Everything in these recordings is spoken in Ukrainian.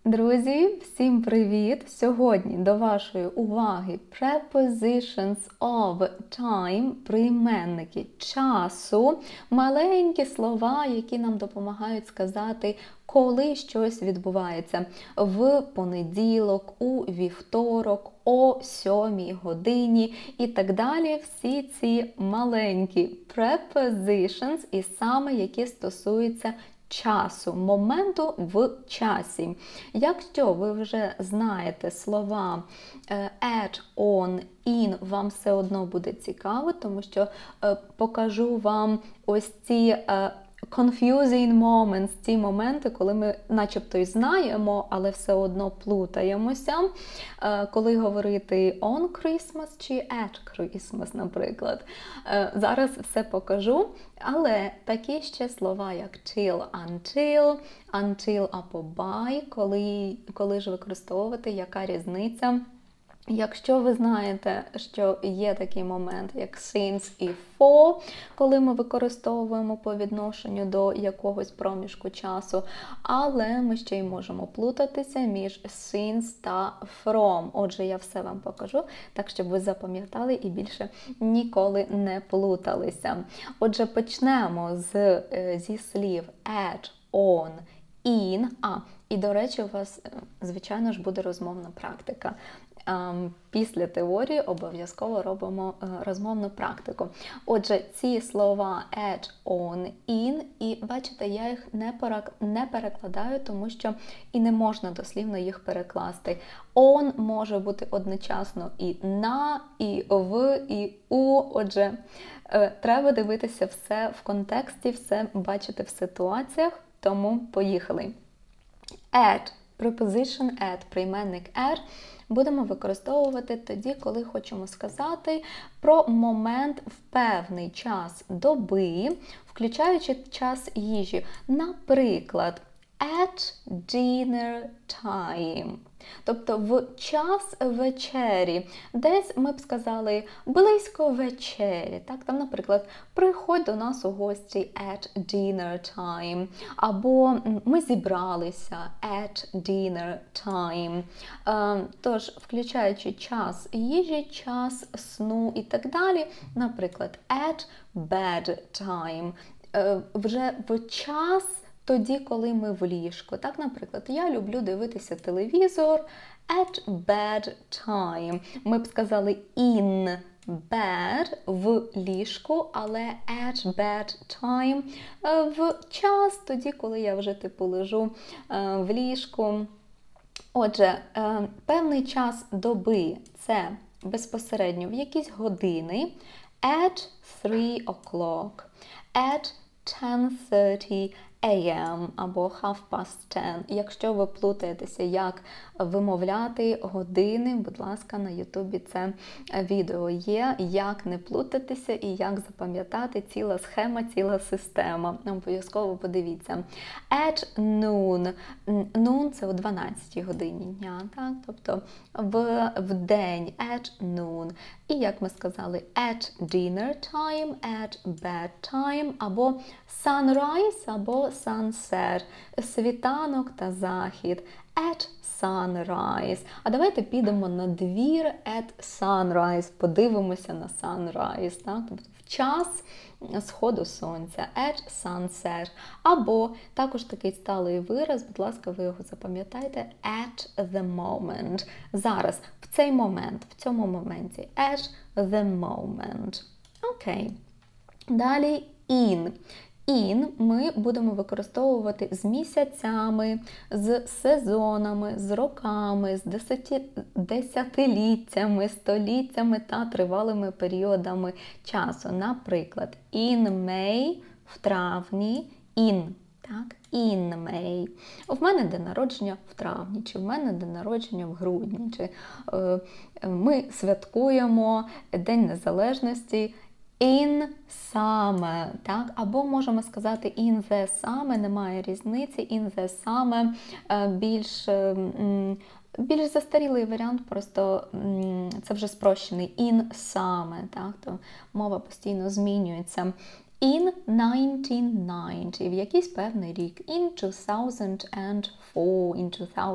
Друзі, всім привіт! Сьогодні до вашої уваги prepositions of time, прийменники часу, маленькі слова, які нам допомагають сказати, коли щось відбувається. В понеділок, у вівторок, о 7 годині і так далі. Всі ці маленькі prepositions, і саме які стосуються часу, моменту в часі. Якщо ви вже знаєте слова at, on, in, вам все одно буде цікаво, тому що покажу вам ось ці confusing moments, ті моменти, коли ми начебто й знаємо, але все одно плутаємося. Коли говорити on Christmas чи at Christmas, наприклад. Зараз все покажу, але такі ще слова, як till, until або by, коли ж використовувати, яка різниця. Якщо ви знаєте, що є такий момент, як since і for, коли ми використовуємо по відношенню до якогось проміжку часу, але ми ще й можемо плутатися між since та from. Отже, я все вам покажу, так щоб ви запам'ятали і більше ніколи не плуталися. Отже, почнемо зі слів at, on, in. І, до речі, у вас, звичайно ж, буде розмовна практика. Після теорії обов'язково робимо розмовну практику. Отже, ці слова at, on, in, і бачите, я їх не перекладаю, тому що і не можна дослівно їх перекласти. On може бути одночасно і на, і в, і у. Отже, треба дивитися все в контексті, все бачити в ситуаціях, тому поїхали. At, preposition at, прийменник at, будемо використовувати тоді, коли хочемо сказати про момент в певний час доби, включаючи час їжі. Наприклад, at dinner time. Тобто в час вечері. Десь ми б сказали близько вечері. Так? Там, наприклад, приходь до нас у гості at dinner time. Або ми зібралися at dinner time. Тож, включаючи час їжі, час сну і так далі. Наприклад, at bed time. Вже в час тоді, коли ми в ліжку. Так, наприклад, я люблю дивитися телевізор at bed time. Ми б сказали in bed, в ліжку, але at bed time в час тоді, коли я вже лежу в ліжку. Отже, певний час доби – це безпосередньо в якісь години at 3 o'clock, at 10:30 AM або 10:30. Якщо ви плутаєтеся, як вимовляти години, будь ласка, на Ютубі це відео є, як не плутатися і як запам'ятати, ціла схема, ціла система. Обов'язково подивіться. At noon. Noon – це о 12 годині дня, так? Тобто в день at noon. І, як ми сказали, at dinner time, at bed time, або sunrise, або sunset, світанок та захід, at sunrise. А давайте підемо на двір at sunrise, подивимося на sunrise, так? Тобто в час сходу сонця, at sunset. Або також такий сталий вираз, будь ласка, ви його запам'ятайте, at the moment. Зараз, в цей момент, в цьому моменті, at the moment. Окей. Далі in. In ми будемо використовувати з місяцями, з сезонами, з роками, з десятиліттями, століттями та тривалими періодами часу. Наприклад, in May – в травні, in. Так, in May. В мене день народження в травні, чи в мене день народження в грудні, чи ми святкуємо День Незалежності in summer, так? Або можемо сказати in the summer, немає різниці, in the summer більш застарілий варіант, просто це вже спрощений in summer, так? То мова постійно змінюється. In 1990, в якийсь певний рік. In 2004, in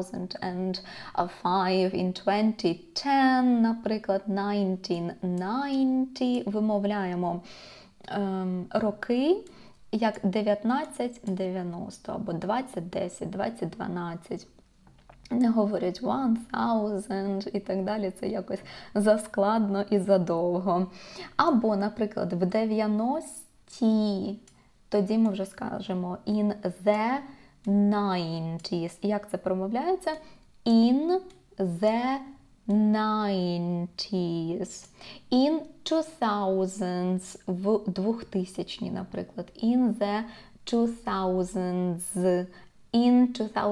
2005, in 2010, наприклад, 1990. Вимовляємо роки як 1990 або 2010, 2012. Не говорять 1000 і так далі, це якось заскладно і задовго. Або, наприклад, в 90-ті, тоді ми вже скажемо in the 90s. Як це промовляється? In the 90s. In 2000s, в 2000-ні, наприклад. In the 2000s. In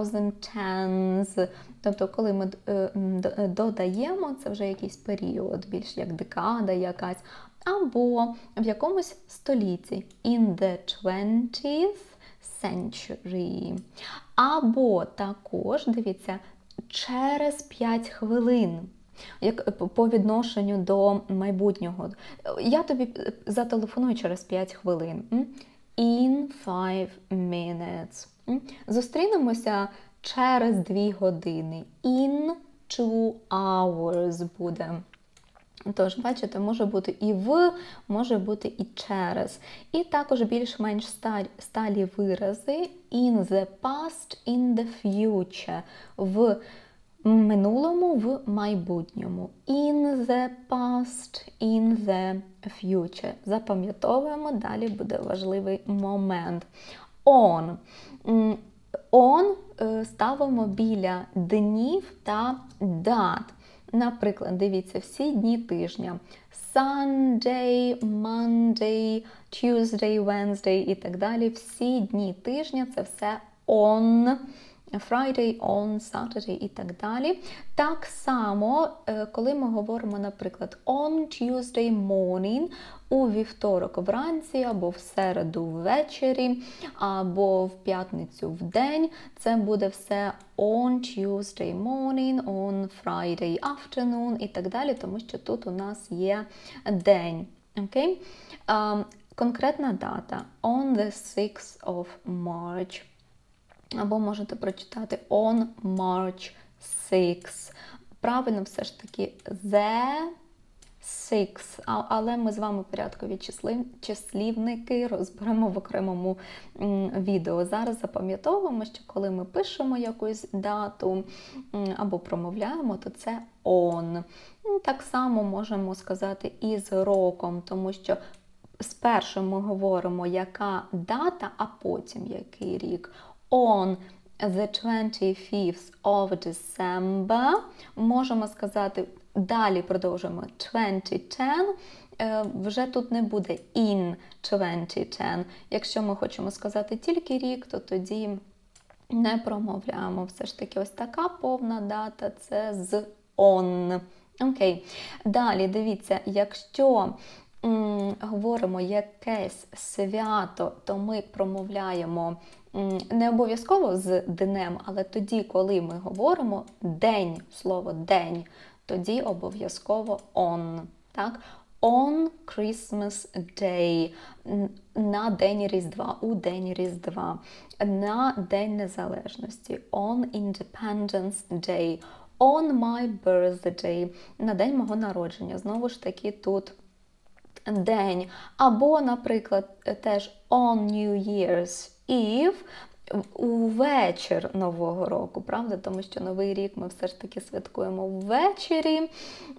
2010s. Тобто, коли ми додаємо, це вже якийсь період, більш як декада якась. Або в якомусь столітті. In the 20th century. Або також, дивіться, через 5 хвилин. Як по відношенню до майбутнього. Я тобі зателефоную через 5 хвилин. In 5 minutes. Зустрінемося через 2 години. In 2 hours буде. Тож, бачите, може бути і в, може бути і через. І також більш-менш сталі вирази. In the past, in the future. В минулому, в майбутньому. In the past, in the future. Запам'ятовуємо, далі буде важливий момент. On. On ставимо біля днів та дат. Наприклад, дивіться, всі дні тижня. Sunday, Monday, Tuesday, Wednesday і так далі. Всі дні тижня – це все on. Friday, on, Saturday і так далі. Так само, коли ми говоримо, наприклад, on Tuesday morning, у вівторок вранці, або в середу ввечері, або в п'ятницю вдень, це буде все on Tuesday morning, on Friday afternoon і так далі, тому що тут у нас є день. Okay? Конкретна дата on the 6th of March. Або можете прочитати on March 6. Правильно все ж таки the 6. Але ми з вами порядкові числівники розберемо в окремому відео. Зараз запам'ятовуємо, що коли ми пишемо якусь дату або промовляємо, то це on. Так само можемо сказати і з роком, тому що спершу ми говоримо, яка дата, а потім який рік. On the 25th of December. Можемо сказати, далі продовжуємо 2010. Вже тут не буде in 2010. Якщо ми хочемо сказати тільки рік, то тоді не промовляємо. Все ж таки ось така повна дата – це з on. Окей. Далі, дивіться, якщо говоримо якесь свято, то ми промовляємо не обов'язково з днем, але тоді, коли ми говоримо день, слово день, тоді обов'язково on. Так? On Christmas Day, на День Різдва, у День Різдва, на День Незалежності, on Independence Day, on my birthday, на день мого народження. Знову ж таки, тут день. Або, наприклад, теж on New Year's Eve, у вечір Нового року, правда? Тому що Новий рік ми все ж таки святкуємо ввечері.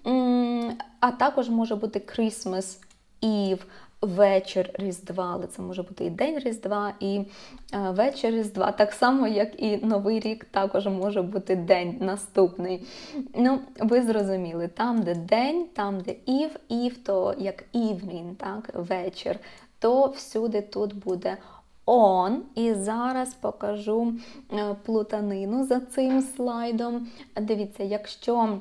А також може бути Christmas Eve, вечір Різдва, але це може бути і День Різдва, і вечір Різдва. Так само, як і Новий рік також може бути день наступний. Ну, ви зрозуміли, там, де день, там, де eve, то як evening, так, вечір, то всюди тут буде on. І зараз покажу плутанину за цим слайдом. Дивіться, якщо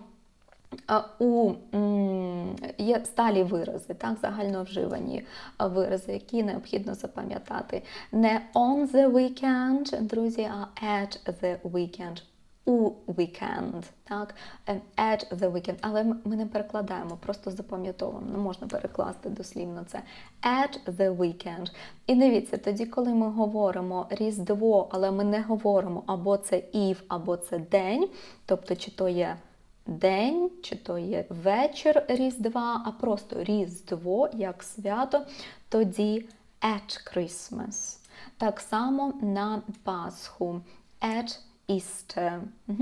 є сталі вирази, так, загальновживані вирази, які необхідно запам'ятати. Не on the weekend, друзі, а at the weekend. у вікенд, так? At the weekend, але ми не перекладаємо, просто запам'ятовуємо, не можна перекласти дослівно це. At the weekend. І дивіться, тоді, коли ми говоримо Різдво, але ми не говоримо або це Eve, або це день, тобто чи то є день, чи то є вечір Різдва, а просто Різдво, як свято, тоді at Christmas. Так само на Пасху. At Easter.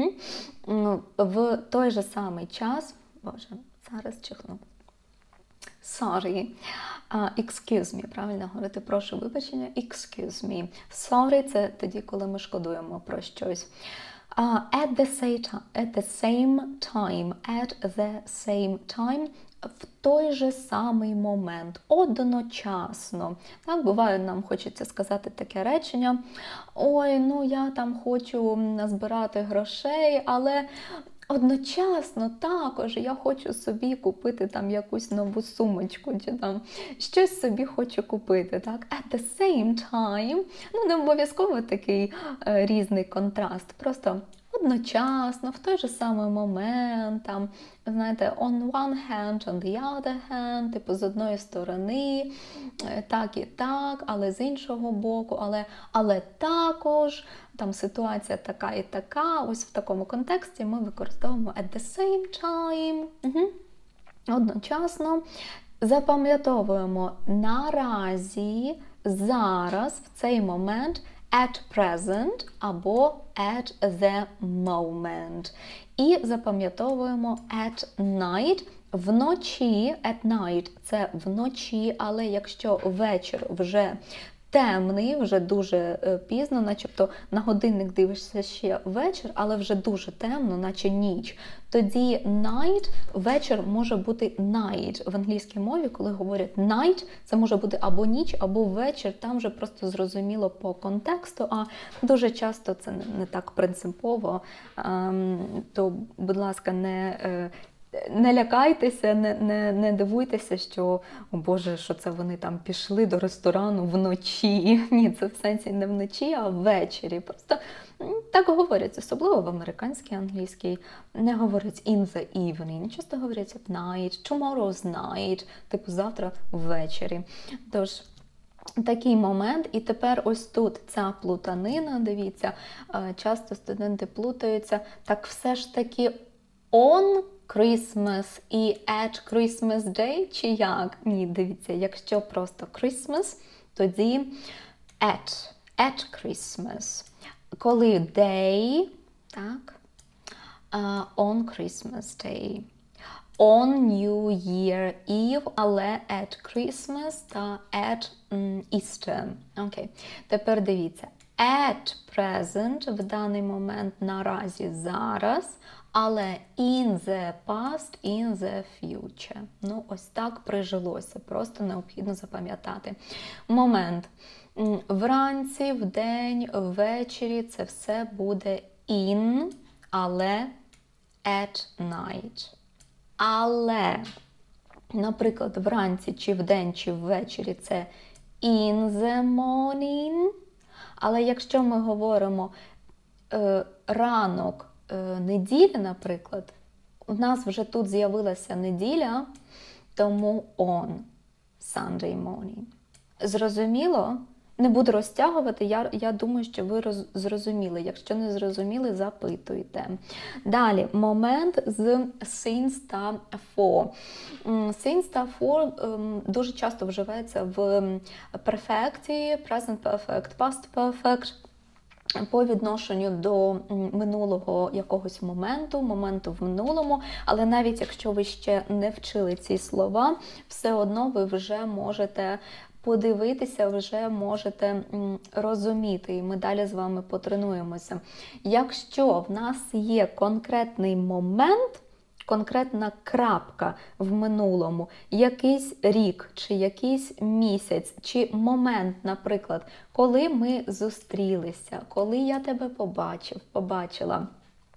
В той же самий час, боже, зараз чихну. Sorry. Excuse me, правильно говорити, прошу вибачення. Excuse me. Sorry – це тоді, коли ми шкодуємо про щось. At the same time, в той же самий момент, одночасно. Так, буває, нам хочеться сказати таке речення: ой, ну я там хочу назбирати грошей, але одночасно також я хочу собі купити там якусь нову сумочку, чи там щось собі хочу купити. Так? At the same time, ну не обов'язково такий різний контраст, просто одночасно, в той же самий момент, там, знаєте, on one hand, on the other hand, типу з одної сторони, так і так, але з іншого боку, але також, там ситуація така і така, ось в такому контексті ми використовуємо at the same time, одночасно. Запам'ятовуємо наразі, зараз, в цей момент, at present або at the moment. І запам'ятовуємо at night. Вночі, at night – це вночі, але якщо вечір вже темний, вже дуже пізно, начебто на годинник дивишся ще вечір, але вже дуже темно, наче ніч. Тоді night, вечір може бути night. В англійській мові, коли говорять night, це може бути або ніч, або вечір, там вже просто зрозуміло по контексту, а дуже часто це не так принципово, то, будь ласка, не лякайтеся, не дивуйтеся, що, о Боже, що це вони там пішли до ресторану вночі. Ні, це в сенсі не вночі, а ввечері. Просто так говорять, особливо в американській, англійській. Не говорять in the evening, часто говорять at night, tomorrow's night, типу завтра ввечері. Тож, такий момент, і тепер ось тут ця плутанина, дивіться, часто студенти плутаються, так все ж таки on Christmas і at Christmas Day, чи як? Ні, дивіться, якщо просто Christmas, тоді at Christmas. Коли day, так, on Christmas Day. On New Year Eve, але at Christmas та at Easter. Окей. Тепер дивіться. At present, в даний момент, наразі, зараз, але in the past, in the future. Ну, ось так прижилося. Просто необхідно запам'ятати. Момент. Вранці, вдень, ввечері це все буде in, але at night. Але, наприклад, вранці, чи вдень, чи ввечері це in the morning. Але якщо ми говоримо ранок неділі, наприклад, у нас вже тут з'явилася неділя, тому on Sunday morning. Зрозуміло? Не буду розтягувати, я думаю, що ви зрозуміли. Якщо не зрозуміли, запитуйте. Далі, момент з since та for. Since та for дуже часто вживається в перфекті, present perfect, past perfect, по відношенню до минулого якогось моменту в минулому, але навіть якщо ви ще не вчили ці слова, все одно ви вже можете подивитися, вже можете розуміти, і ми далі з вами потренуємося. Якщо в нас є конкретний момент, конкретна крапка в минулому, якийсь рік, чи якийсь місяць, чи момент, наприклад, коли ми зустрілися, коли я тебе побачила,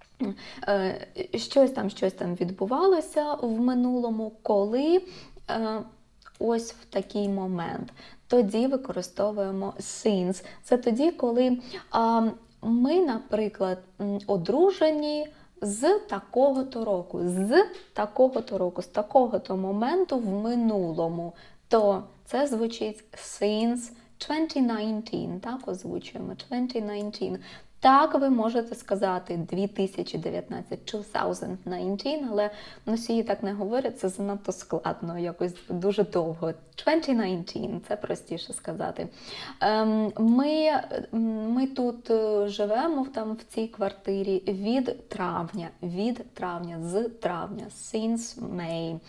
щось там відбувалося в минулому, коли ось в такий момент. Тоді використовуємо since. Це тоді, коли Ми, наприклад, одружені з такого-то року, з такого-то моменту в минулому, то це звучить since 2019, так, озвучуємо 2019. Так, ви можете сказати 2019, 2019, але носії так не говорять, це занадто складно, якось дуже довго. 2019, це простіше сказати. Ми тут живемо там в цій квартирі від травня, з травня, since May.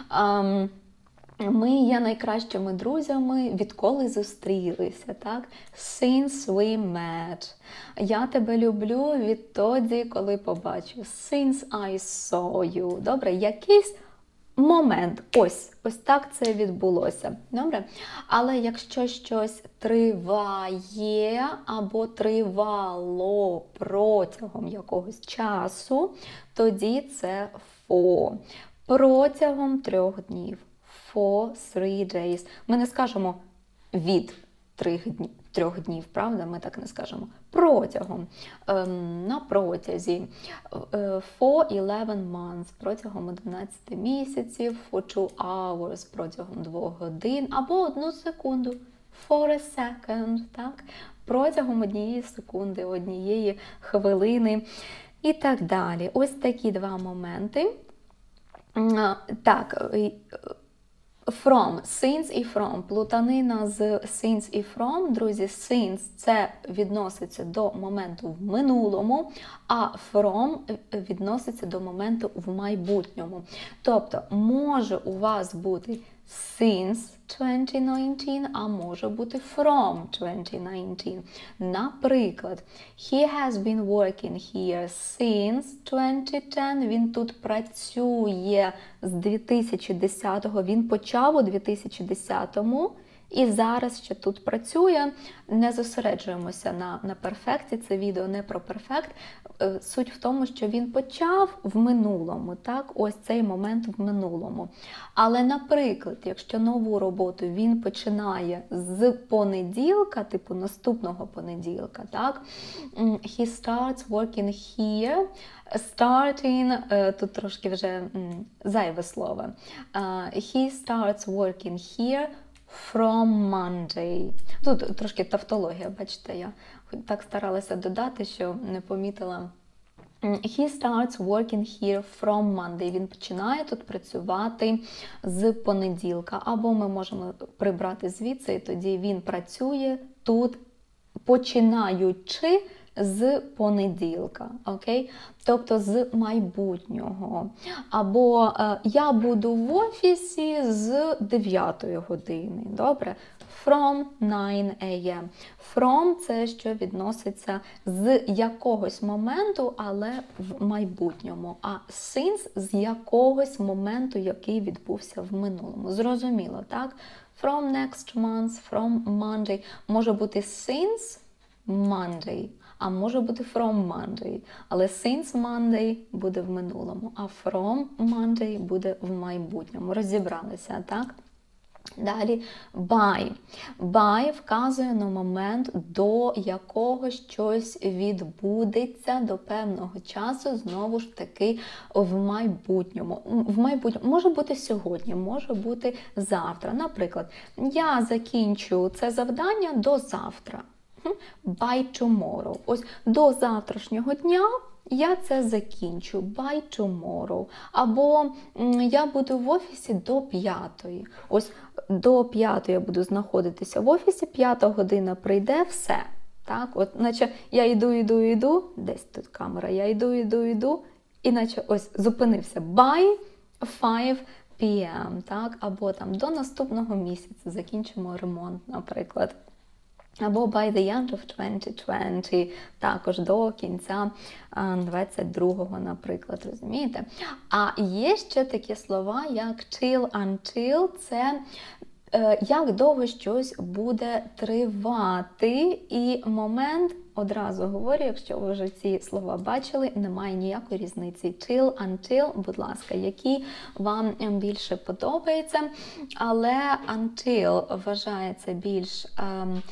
Ми є найкращими друзями, відколи зустрілися, так? Since we met. Я тебе люблю відтоді, коли побачу. Since I saw you. Добре, якийсь момент. Ось так це відбулося. Добре? Але якщо щось триває або тривало протягом якогось часу, тоді це for. Протягом 3 днів. For 3 days. Ми не скажемо від 3 днів, правда? Ми так не скажемо. Протягом, на протязі. For 11 months, протягом 11 місяців. For 2 hours, протягом 2 годин. Або 1 секунду. For a second, так? Протягом 1 секунди, 1 хвилини і так далі. Ось такі 2 моменти. Так, from, since і from. Плутанина з since і from. Друзі, since – це відноситься до моменту в минулому, а from відноситься до моменту в майбутньому. Тобто, може у вас бути since 2019, а може бути from 2019. Наприклад, he has been working here since 2010. Він тут працює з 2010-го. Він почав у 2010-му. І зараз ще тут працює. Не зосереджуємося на перфекті, це відео не про перфект. Суть в тому, що він почав в минулому, так? Ось цей момент в минулому. Але, наприклад, якщо нову роботу він починає з понеділка, типу наступного понеділка, так? He starts working here. Starting, тут трошки вже зайве слово. He starts working here from Monday. Тут трошки тавтологія, бачите, я так старалася додати, що не помітила. He starts working here from Monday. Він починає тут працювати з понеділка. Або ми можемо прибрати звідси, і тоді він працює тут, починаючи з понеділка, окей? Тобто з майбутнього. Або я буду в офісі з 9 години, добре? From 9 a.m. From – це що відноситься з якогось моменту, але в майбутньому. А since – з якогось моменту, який відбувся в минулому. Зрозуміло, так? From next month, from Monday. Може бути since Monday, а може бути from Monday. Але since Monday буде в минулому, а from Monday буде в майбутньому. Розібралися, так? Далі by. By вказує на момент, до якого щось відбудеться до певного часу, знову ж таки, в майбутньому. В майбутньому може бути сьогодні, може бути завтра. Наприклад, я закінчу це завдання до завтра. By tomorrow. Ось до завтрашнього дня я це закінчу. By tomorrow. Або я буду в офісі до 5-ї. Ось до 5-ї я буду знаходитися в офісі, 5 година прийде, все. Так, от, наче я йду, десь тут камера, я йду, і наче ось зупинився. By 5 p.m. Так, або там до наступного місяця закінчимо ремонт, наприклад. Або by the end of 2020, також до кінця 22-го, наприклад, розумієте? А є ще такі слова, як till, until, це як довго щось буде тривати. І момент, одразу говорю, якщо ви вже ці слова бачили, немає ніякої різниці. Till, until, будь ласка, які вам більше подобається. Але until вважається більш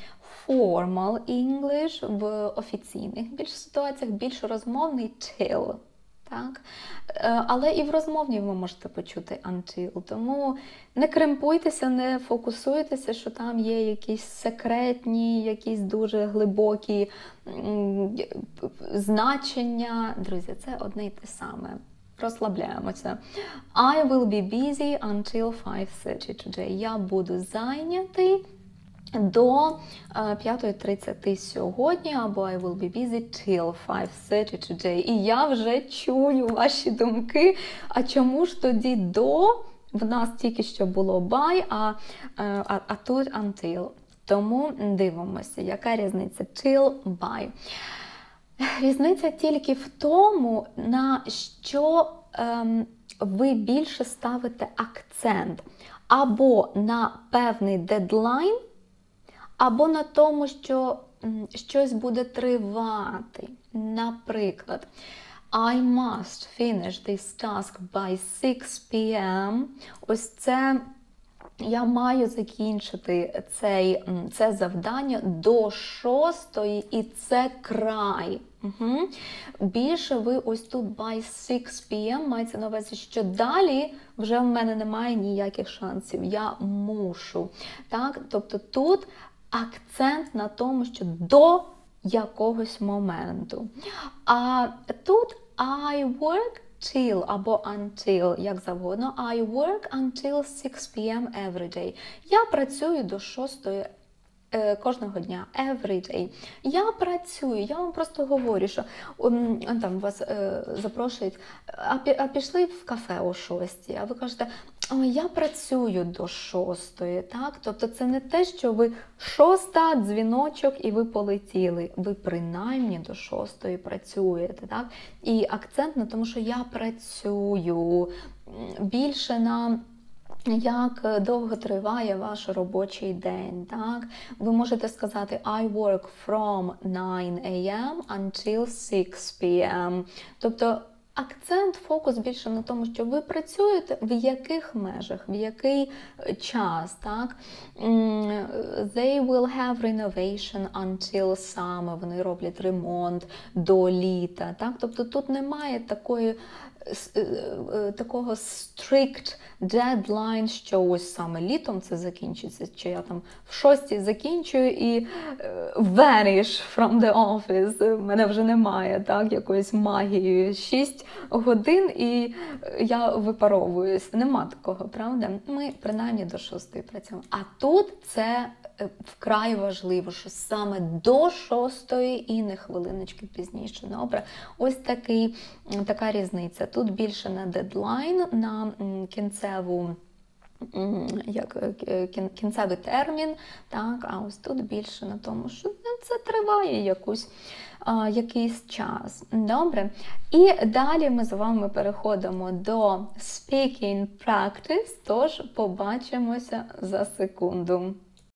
formal English, в офіційних більш ситуаціях, більш розмовний till. Так? Але і в розмовній ви можете почути until. Тому не кремпуйтеся, не фокусуйтеся, що там є якісь секретні, якісь дуже глибокі значення. Друзі, це одне й те саме. Розслабляємося. I will be busy until 5:30 today. Я буду зайнятий до 5:30 сьогодні, або I will be busy till 5:30 today. І я вже чую ваші думки. А чому ж тоді до? В нас тільки що було by, а тут until. Тому дивимося, яка різниця till, by. Різниця тільки в тому, на що ви більше ставите акцент. Або на певний дедлайн, або на тому, що щось буде тривати. Наприклад, I must finish this task by 6 p.m. Ось це я маю закінчити це завдання до 6, і це край. Угу. Більше ви ось тут by 6 p.m. мається на увазі, що далі вже в мене немає ніяких шансів, я мушу. Так? Тобто тут акцент на тому, що до якогось моменту. А тут I work till або until, як завгодно. I work until 6 p.m. every day. Я працюю до 6 кожного дня, every day. Я працюю, я вам просто говорю, що там вас запрошують, а пішли в кафе о 6, а ви кажете, я працюю до 6, так? Тобто це не те, що ви 6, дзвіночок і ви полетіли. Ви принаймні до 6 працюєте, так? І акцент на тому, що я працюю, більше на як довго триває ваш робочий день, так? Ви можете сказати I work from 9 a.m. until 6 p.m. Тобто акцент, фокус більше на тому, що ви працюєте, в яких межах, в який час, так? They will have renovation until summer. Вони роблять ремонт до літа, так? Тобто тут немає такого strict deadline, що ось саме літом це закінчиться, чи я там в 6 закінчую і vanish from the office, мене вже немає, так, якоюсь магією, 6 годин і я випаровуюсь. Нема такого, правда? Ми принаймні до 6 працюємо. А тут це вкрай важливо, що саме до 6 і не хвилиночки пізніше. Добре? Ось така різниця. Тут більше на дедлайн, на кінцевий термін, так? А ось тут більше на тому, що це триває якийсь час. Добре? І далі ми з вами переходимо до speaking practice, тож побачимося за секунду.